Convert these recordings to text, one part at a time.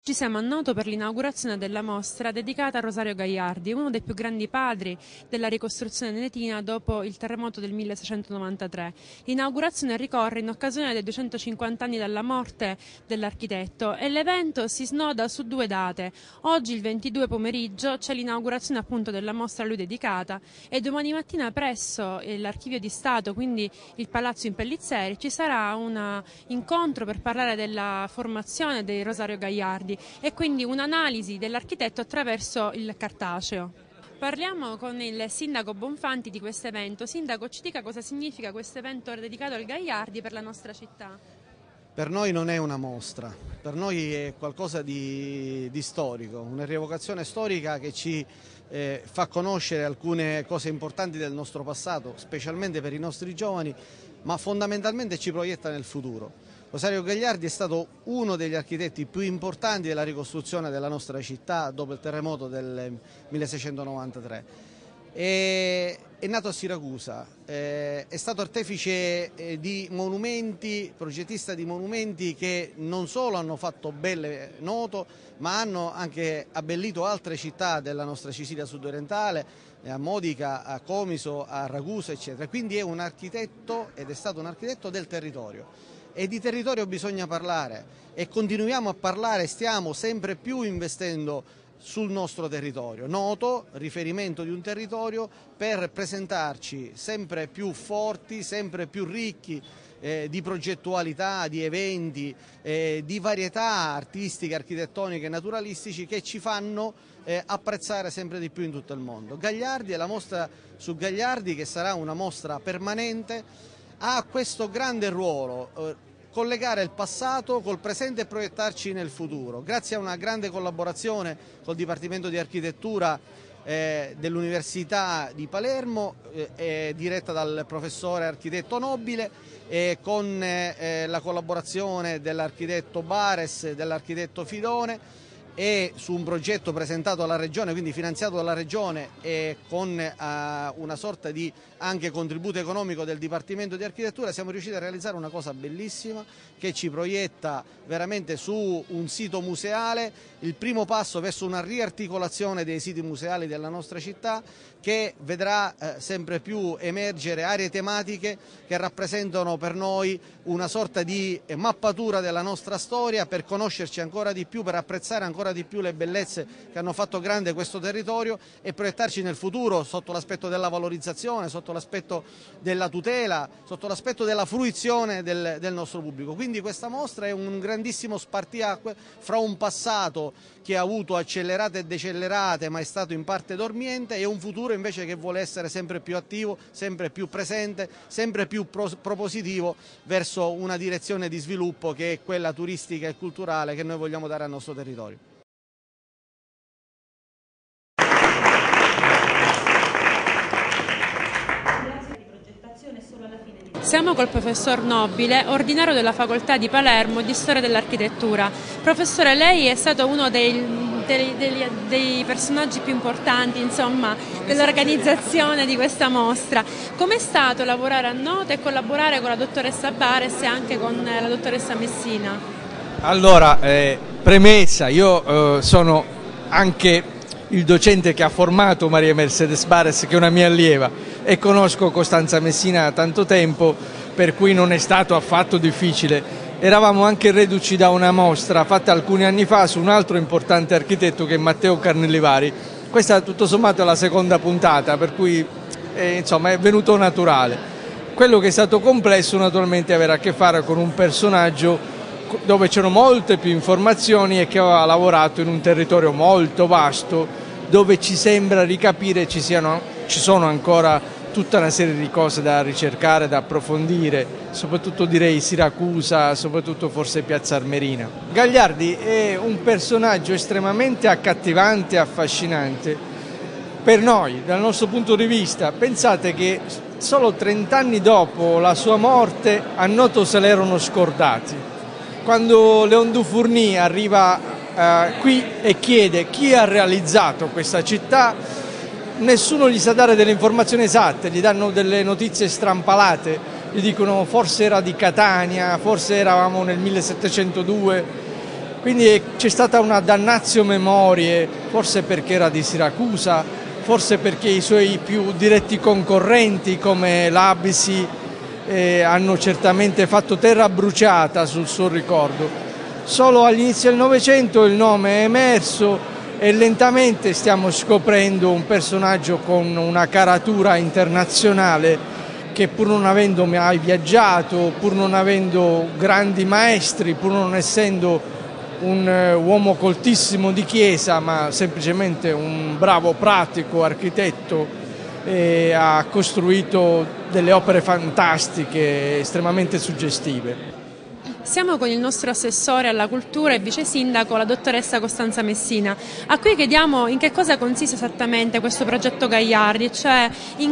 Ci siamo a Noto per l'inaugurazione della mostra dedicata a Rosario Gagliardi, uno dei più grandi padri della ricostruzione venetina dopo il terremoto del 1693. L'inaugurazione ricorre in occasione dei 250 anni dalla morte dell'architetto e l'evento si snoda su due date. Oggi, il 22 pomeriggio, c'è l'inaugurazione appunto della mostra a lui dedicata e domani mattina presso l'Archivio di Stato, quindi il Palazzo Impellizzeri, ci sarà un incontro per parlare della formazione di Rosario Gagliardi e quindi un'analisi dell'architetto attraverso il cartaceo. Parliamo con il sindaco Bonfanti di questo evento. Sindaco, ci dica cosa significa questo evento dedicato al Gagliardi per la nostra città? Per noi non è una mostra, per noi è qualcosa di storico, una rievocazione storica che ci fa conoscere alcune cose importanti del nostro passato, specialmente per i nostri giovani, ma fondamentalmente ci proietta nel futuro. Rosario Gagliardi è stato uno degli architetti più importanti della ricostruzione della nostra città dopo il terremoto del 1693. È nato a Siracusa, è stato artefice di monumenti, progettista di monumenti che non solo hanno fatto belle Noto, ma hanno anche abbellito altre città della nostra Sicilia sudorientale, a Modica, a Comiso, a Ragusa, eccetera. Quindi è un architetto ed è stato un architetto del territorio. E di territorio bisogna parlare e continuiamo a parlare, stiamo sempre più investendo sul nostro territorio. Noto, riferimento di un territorio per presentarci sempre più forti, sempre più ricchi di progettualità, di eventi, di varietà artistiche, architettoniche e naturalistici che ci fanno apprezzare sempre di più in tutto il mondo. Gagliardi e la mostra su Gagliardi, che sarà una mostra permanente, ha questo grande ruolo, collegare il passato col presente e proiettarci nel futuro. Grazie a una grande collaborazione col Dipartimento di Architettura dell'Università di Palermo, diretta dal professore architetto Nobile, con la collaborazione dell'architetto Bares e dell'architetto Fidone, e su un progetto presentato alla Regione, quindi finanziato dalla Regione e con una sorta di anche contributo economico del Dipartimento di Architettura, siamo riusciti a realizzare una cosa bellissima che ci proietta veramente su un sito museale, il primo passo verso una riarticolazione dei siti museali della nostra città, che vedrà sempre più emergere aree tematiche che rappresentano per noi una sorta di mappatura della nostra storia, per conoscerci ancora di più, per apprezzare ancora di più le bellezze che hanno fatto grande questo territorio e proiettarci nel futuro sotto l'aspetto della valorizzazione, sotto l'aspetto della tutela, sotto l'aspetto della fruizione del nostro pubblico. Quindi questa mostra è un grandissimo spartiacque fra un passato che ha avuto accelerate e decelerate ma è stato in parte dormiente, e un futuro invece che vuole essere sempre più attivo, sempre più presente, sempre più propositivo verso una direzione di sviluppo che è quella turistica e culturale che noi vogliamo dare al nostro territorio. Siamo col professor Nobile, ordinario della facoltà di Palermo di Storia dell'Architettura. Professore, lei è stato uno dei personaggi più importanti, insomma, dell'organizzazione di questa mostra. Com'è stato lavorare a Noto e collaborare con la dottoressa Bares e anche con la dottoressa Messina? Allora, premessa, io sono anche il docente che ha formato Maria Mercedes Bares, che è una mia allieva, e conosco Costanza Messina da tanto tempo, per cui non è stato affatto difficile. Eravamo anche reduci da una mostra fatta alcuni anni fa su un altro importante architetto che è Matteo Carnellivari. Questa tutto sommato è la seconda puntata, per cui insomma è venuto naturale. Quello che è stato complesso naturalmente è avere a che fare con un personaggio dove c'erano molte più informazioni e che aveva lavorato in un territorio molto vasto, dove ci sembra ricapire ci sono ancora tutta una serie di cose da ricercare, da approfondire, soprattutto direi Siracusa, soprattutto forse Piazza Armerina. Gagliardi è un personaggio estremamente accattivante e affascinante per noi, dal nostro punto di vista. Pensate che solo 30 anni dopo la sua morte a Noto se l'erano scordati. Quando Léon Dufourny arriva qui e chiede chi ha realizzato questa città, nessuno gli sa dare delle informazioni esatte, gli danno delle notizie strampalate, gli dicono forse era di Catania, forse eravamo nel 1702, quindi c'è stata una damnatio memoriae, forse perché era di Siracusa, forse perché i suoi più diretti concorrenti come l'Abisi hanno certamente fatto terra bruciata sul suo ricordo. Solo all'inizio del Novecento il nome è emerso e lentamente stiamo scoprendo un personaggio con una caratura internazionale che, pur non avendo mai viaggiato, pur non avendo grandi maestri, pur non essendo un uomo coltissimo di chiesa, ma semplicemente un bravo pratico architetto, ha costruito delle opere fantastiche, estremamente suggestive. Siamo con il nostro assessore alla cultura e vice sindaco, la dottoressa Costanza Messina, a cui chiediamo in che cosa consiste esattamente questo progetto Gagliardi, cioè in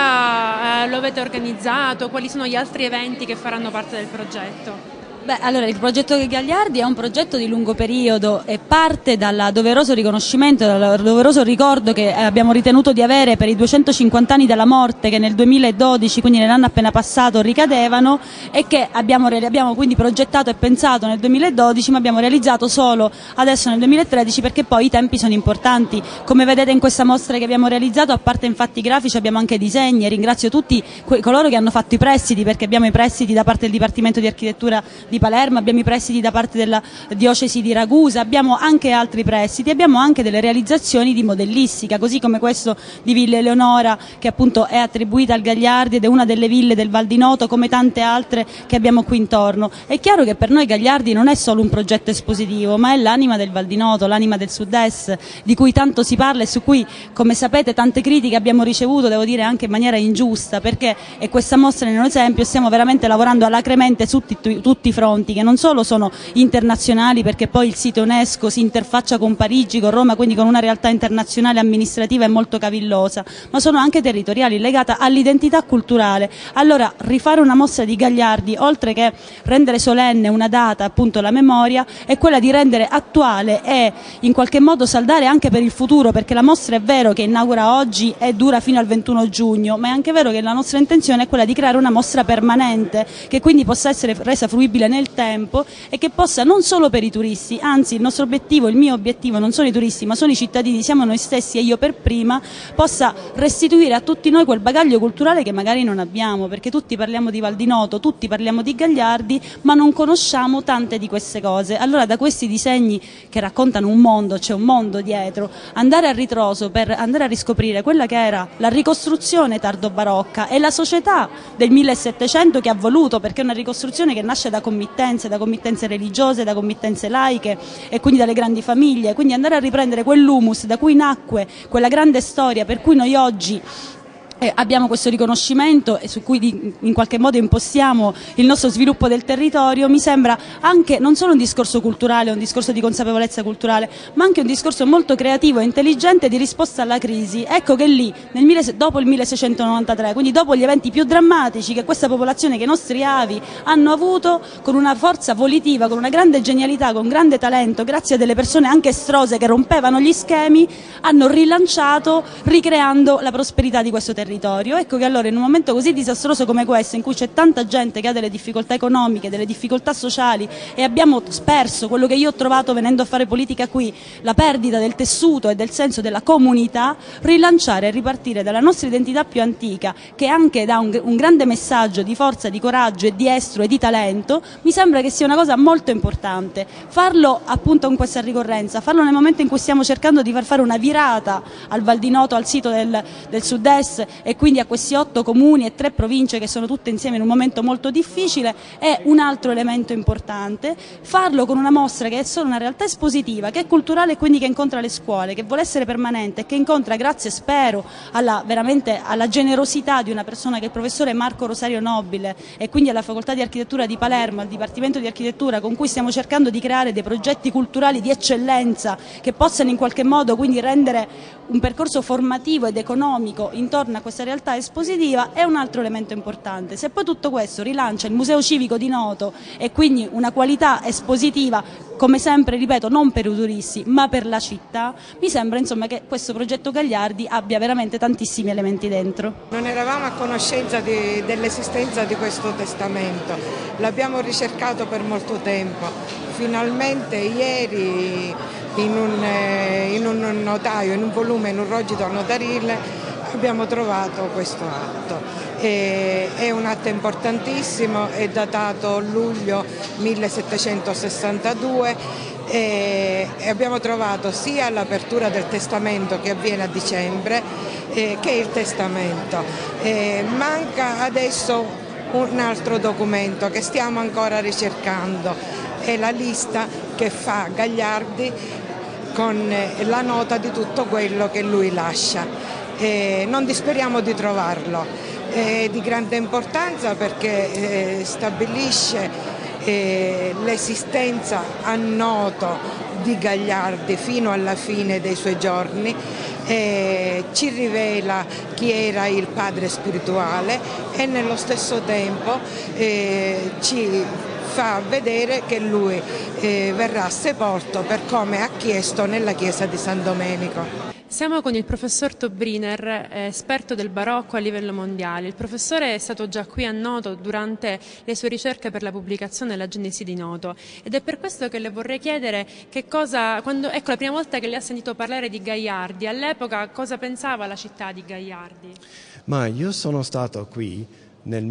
cosa lo avete organizzato, quali sono gli altri eventi che faranno parte del progetto. Beh, allora, il progetto Gagliardi è un progetto di lungo periodo e parte dal doveroso riconoscimento, dal doveroso ricordo che abbiamo ritenuto di avere per i 250 anni dalla morte che nel 2012, quindi nell'anno appena passato, ricadevano, e che abbiamo quindi progettato e pensato nel 2012, ma abbiamo realizzato solo adesso nel 2013, perché poi i tempi sono importanti. Come vedete in questa mostra che abbiamo realizzato, a parte infatti grafici, abbiamo anche disegni, e ringrazio tutti coloro che hanno fatto i prestiti, perché abbiamo i prestiti da parte del Dipartimento di Architettura di Palermo, abbiamo i prestiti da parte della diocesi di Ragusa, abbiamo anche altri prestiti, abbiamo anche delle realizzazioni di modellistica, così come questo di Villa Eleonora, che appunto è attribuita al Gagliardi ed è una delle ville del Val di Noto, come tante altre che abbiamo qui intorno. È chiaro che per noi Gagliardi non è solo un progetto espositivo, ma è l'anima del Val di Noto, l'anima del sud-est, di cui tanto si parla e su cui, come sapete, tante critiche abbiamo ricevuto, devo dire anche in maniera ingiusta, perché, e questa mostra è un esempio, stiamo veramente lavorando alacremente su tutti i fronti, che non solo sono internazionali, perché poi il sito UNESCO si interfaccia con Parigi, con Roma, quindi con una realtà internazionale amministrativa e molto cavillosa, ma sono anche territoriali, legata all'identità culturale. Allora, rifare una mostra di Gagliardi, oltre che rendere solenne una data, appunto la memoria, è quella di rendere attuale e in qualche modo saldare anche per il futuro, perché la mostra è vero che inaugura oggi e dura fino al 21 giugno, ma è anche vero che la nostra intenzione è quella di creare una mostra permanente, che quindi possa essere resa fruibile nel tempo e che possa, non solo per i turisti, anzi il nostro obiettivo, il mio obiettivo non sono i turisti ma sono i cittadini, siamo noi stessi e io per prima, possa restituire a tutti noi quel bagaglio culturale che magari non abbiamo, perché tutti parliamo di Val di Noto, tutti parliamo di Gagliardi, ma non conosciamo tante di queste cose. Allora, da questi disegni che raccontano un mondo, c'è un mondo dietro, andare a ritroso per andare a riscoprire quella che era la ricostruzione tardo-barocca e la società del 1700 che ha voluto, perché è una ricostruzione che nasce da committenze religiose, da committenze laiche e quindi dalle grandi famiglie, quindi andare a riprendere quell'humus da cui nacque quella grande storia per cui noi oggi abbiamo questo riconoscimento e su cui in qualche modo impostiamo il nostro sviluppo del territorio, mi sembra anche non solo un discorso culturale, un discorso di consapevolezza culturale, ma anche un discorso molto creativo e intelligente di risposta alla crisi. Ecco che lì, dopo il 1693, quindi dopo gli eventi più drammatici che questa popolazione, che i nostri avi hanno avuto, con una forza volitiva, con una grande genialità, con grande talento, grazie a delle persone anche estrose che rompevano gli schemi, hanno rilanciato, ricreando la prosperità di questo territorio. Ecco che allora in un momento così disastroso come questo, in cui c'è tanta gente che ha delle difficoltà economiche, delle difficoltà sociali, e abbiamo perso quello che io ho trovato venendo a fare politica qui, la perdita del tessuto e del senso della comunità, rilanciare e ripartire dalla nostra identità più antica, che anche dà un grande messaggio di forza, di coraggio e di estro e di talento, mi sembra che sia una cosa molto importante. Farlo appunto con questa ricorrenza, farlo nel momento in cui stiamo cercando di far fare una virata al Val di Noto, al sito del sud-est, e quindi a questi 8 comuni e 3 province che sono tutte insieme in un momento molto difficile, è un altro elemento importante. Farlo con una mostra che è solo una realtà espositiva, che è culturale e quindi che incontra le scuole, che vuole essere permanente e che incontra, grazie spero veramente alla generosità di una persona che è il professore Marco Rosario Nobile, e quindi alla Facoltà di Architettura di Palermo, al Dipartimento di Architettura, con cui stiamo cercando di creare dei progetti culturali di eccellenza che possano in qualche modo quindi rendere un percorso formativo ed economico intorno a questa realtà espositiva è un altro elemento importante. Se poi tutto questo rilancia il Museo Civico di Noto e quindi una qualità espositiva, come sempre ripeto, non per i turisti ma per la città, mi sembra insomma che questo progetto Gagliardi abbia veramente tantissimi elementi dentro. Non eravamo a conoscenza dell'esistenza di questo testamento, l'abbiamo ricercato per molto tempo, finalmente ieri in un notaio, in un volume, in un rogito notarile abbiamo trovato questo atto. È un atto importantissimo, è datato luglio 1762 e abbiamo trovato sia l'apertura del testamento che avviene a dicembre che il testamento. Manca adesso un altro documento che stiamo ancora ricercando, è la lista che fa Gagliardi con la nota di tutto quello che lui lascia. Non disperiamo di trovarlo, è di grande importanza perché stabilisce l'esistenza a Noto di Gagliardi fino alla fine dei suoi giorni, ci rivela chi era il padre spirituale e nello stesso tempo ci fa vedere che lui verrà sepolto per come ha chiesto nella chiesa di San Domenico. Siamo con il professor Tobriner, esperto del barocco a livello mondiale. Il professore è stato già qui a Noto durante le sue ricerche per la pubblicazione della Genesi di Noto ed è per questo che le vorrei chiedere ecco la prima volta che lei ha sentito parlare di Gagliardi, all'epoca cosa pensava la città di Gagliardi? Ma io sono stato qui nel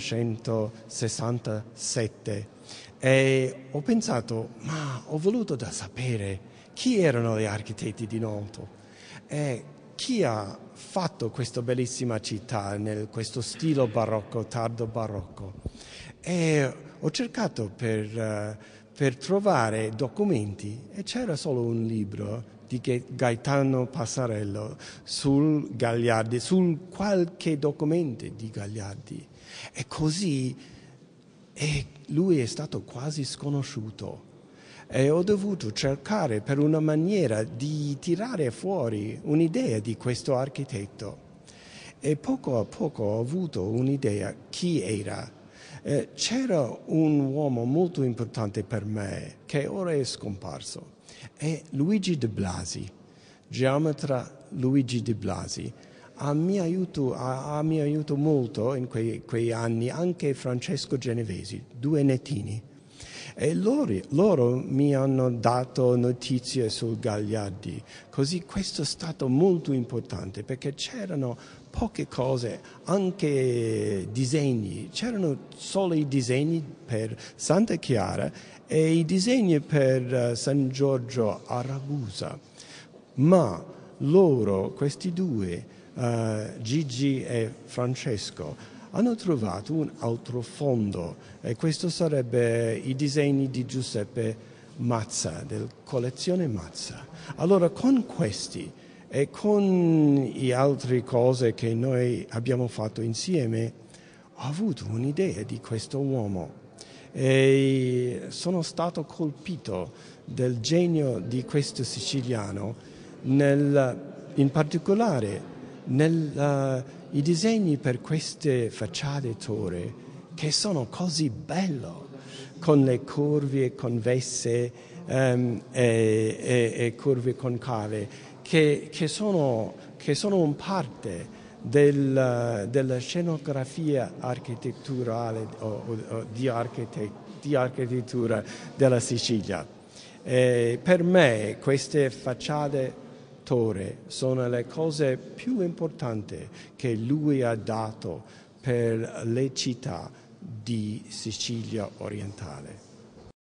1967 e ho pensato, ma ho voluto sapere chi erano gli architetti di Noto e chi ha fatto questa bellissima città questo stile barocco, tardo barocco. E ho cercato per trovare documenti e c'era solo un libro di Gaetano Passarello sul Gagliardi, su qualche documento di Gagliardi. E così lui è stato quasi sconosciuto. E ho dovuto cercare per una maniera di tirare fuori un'idea di questo architetto. E poco a poco ho avuto un'idea chi era. C'era un uomo molto importante per me che ora è scomparso. È Luigi de Blasi, geometra Luigi de Blasi. Mi ha aiutato molto in quei anni anche Francesco Genovesi, due nettini. E loro mi hanno dato notizie sul Gagliardi, così questo è stato molto importante perché c'erano poche cose, anche disegni, c'erano solo i disegni per Santa Chiara e i disegni per San Giorgio a Ragusa, ma questi due, Gigi e Francesco, hanno trovato un altro fondo e questo sarebbe i disegni di Giuseppe Mazza, della collezione Mazza. Allora con questi e con le altre cose che noi abbiamo fatto insieme ho avuto un'idea di questo uomo e sono stato colpito del genio di questo siciliano, in particolare i disegni per queste facciate torri che sono così bello, con le curve convesse e curve concave che sono un parte della scenografia architetturale o di architettura della Sicilia. Per me queste facciate torri sono le cose più importanti che lui ha dato per le città di Sicilia orientale.